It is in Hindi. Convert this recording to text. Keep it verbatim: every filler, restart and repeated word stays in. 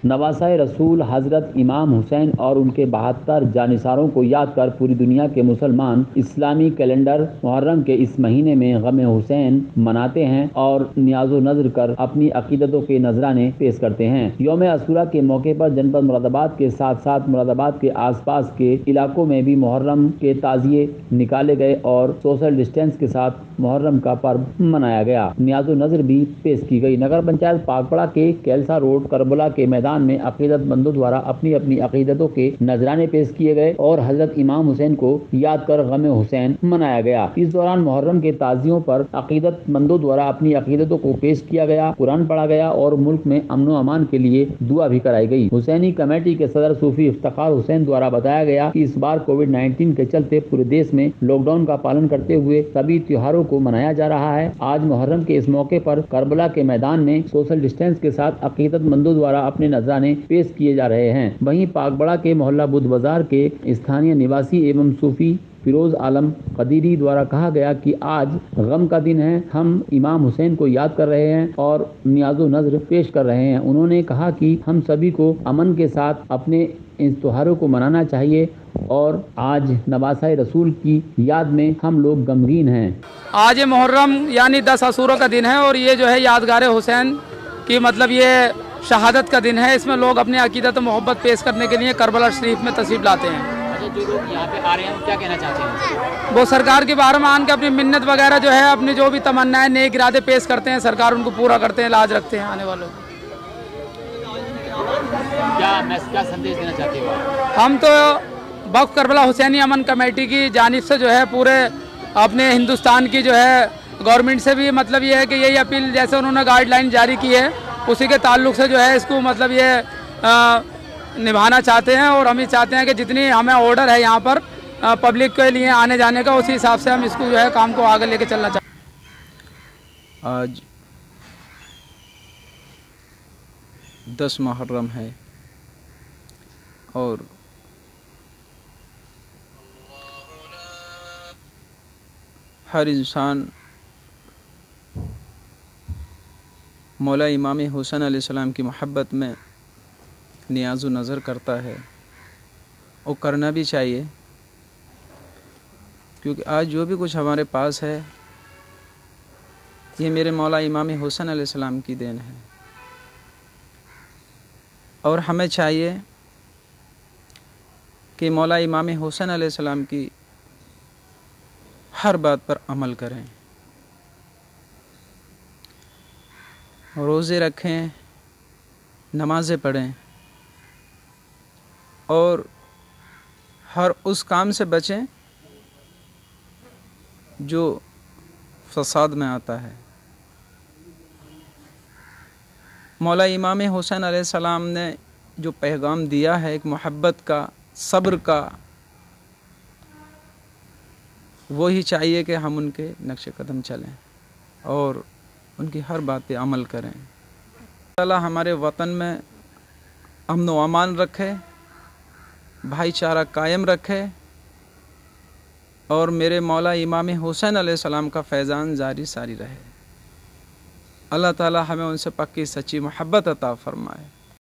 नवासाए रसूल हज़रत इमाम हुसैन और उनके बहत्तर जानिसारों को याद कर पूरी दुनिया के मुसलमान इस्लामी कैलेंडर मुहर्रम के इस महीने में गम हुसैन मनाते हैं और नियाज़ो नज़र कर अपनी अकीदतों के नजराने पेश करते हैं। यौम अशूरा के मौके पर जनपद मुरादाबाद के साथ साथ मुरादाबाद के आसपास के इलाकों में भी मुहर्रम के ताजिए निकाले गए और सोशल डिस्टेंस के साथ मुहर्रम का पर्व मनाया गया। नियाज़ो नज़र भी पेश की गई। नगर पंचायत पाकपड़ा के कैलसा रोड करबला के मैदान में अकीदतमंदों द्वारा अपनी अपनी अकीदतों के नजराने पेश किए गए और हजरत इमाम हुसैन को याद कर गम हुसैन मनाया गया। इस दौरान मुहर्रम के ताजियों पर अकीदतमंदों द्वारा अपनी अकीदतों को पेश किया गया, कुरान पढ़ा गया और मुल्क में अमन व अमान के लिए दुआ भी कराई गई। हुसैनी कमेटी के सदर सूफी इफ्तिखार हुसैन द्वारा बताया गया कि इस बार कोविड नाइन्टीन के चलते पूरे देश में लॉकडाउन का पालन करते हुए सभी त्योहारों को मनाया जा रहा है। आज मुहर्रम के इस मौके पर करबला के मैदान में सोशल डिस्टेंस के साथ अकीदतमंदों द्वारा अपने नजराने पेश किए जा रहे हैं। वहीं पाकबड़ा के मोहल्ला बुद्ध बाजार के स्थानीय निवासी एवं सूफी फिरोज आलम कदीरी द्वारा कहा गया कि आज गम का दिन है, हम इमाम हुसैन को याद कर रहे हैं और नियाज़ो नज़र पेश कर रहे हैं। उन्होंने कहा कि हम सभी को अमन के साथ अपने इन त्योहारों को मनाना चाहिए और आज नवासाए रसूल की याद में हम लोग गमगीन हैं। आज ये मुहर्रम यानी दस अशूरा का दिन है और ये जो है यादगार हुसैन की मतलब ये शहादत का दिन है। इसमें लोग अपनी अकीदत और मोहब्बत पेश करने के लिए करबला शरीफ में तशरीफ लाते हैं। जो लोग यहाँ पे आ रहे हैं क्या कहना चाहते हैं? वो सरकार के बारे में आन के अपनी मिन्नत वगैरह जो है अपनी जो भी तमन्नाएं नेक इरादे पेश करते हैं, सरकार उनको पूरा करते हैं, लाज रखते हैं आने वालों को। क्या क्या संदेश देना चाहते हो? हम तो वक्फ करबला हुसैनी अमन कमेटी की जानिब से जो है पूरे अपने हिंदुस्तान की जो है गवर्नमेंट से भी मतलब ये है कि यही अपील, जैसे उन्होंने गाइडलाइन जारी की है उसी के ताल्लुक से जो है इसको मतलब ये आ, निभाना चाहते हैं और हम ही चाहते हैं कि जितनी हमें ऑर्डर है यहाँ पर पब्लिक के लिए आने जाने का, उसी हिसाब से हम इसको जो है काम को आगे लेके चलना चाहते हैं। आज दस मुहर्रम है और हर इंसान मौला इमाम हुसैन अलैहिस्सलाम की मोहब्बत में नियाज़ो नज़र करता है और करना भी चाहिए, क्योंकि आज जो भी कुछ हमारे पास है ये मेरे मौला इमाम हुसैन अलैहिस्सलाम की देन है। और हमें चाहिए कि मौला इमाम हुसैन अलैहिस्सलाम की हर बात पर अमल करें, रोज़े रखें, नमाज़ें पढ़ें और हर उस काम से बचें जो फसाद में आता है। मौला इमाम हुसैन अलैहिस्सलाम ने जो पैगाम दिया है एक मोहब्बत का, सब्र का, वही चाहिए कि हम उनके नक्शे कदम चलें और उनकी हर बात पे अमल करें। अल्लाह हमारे वतन में अमन व अमान रखे, भाईचारा कायम रखे और मेरे मौला इमाम हुसैन अलैहिस्सलाम का फैज़ान जारी सारी रहे। अल्लाह ताला हमें उनसे पक्की सच्ची मोहब्बत अता फरमाए।